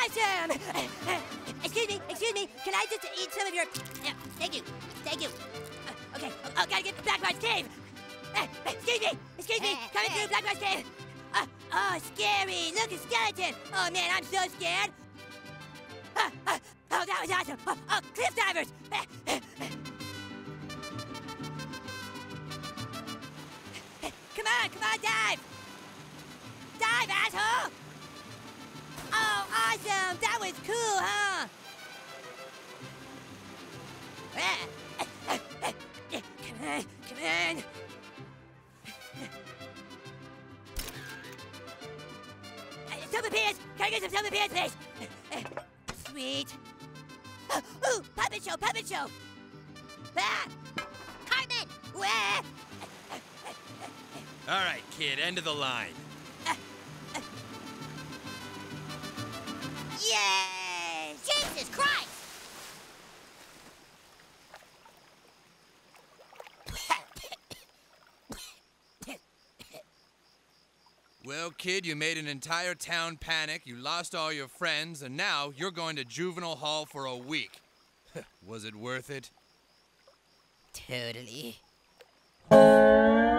awesome! Excuse me, can I just eat some of your... thank you. Okay, gotta get to Blackrock's cave. Excuse me, coming through Blackrock's cave. Oh, scary, look, a skeleton. Oh, man, I'm so scared. Oh, that was awesome. Oh, cliff divers. Come on, dive. Dive, asshole. Oh, awesome, that was cool, huh? Come on. Silver pears! Can I get some silver pears, please? Sweet. Ooh, puppet show! Ah! Cartman! All right, kid, end of the line. Yay! Jesus Christ! Well, kid, you made an entire town panic, you lost all your friends, and now you're going to juvenile hall for a week. Was it worth it? Totally.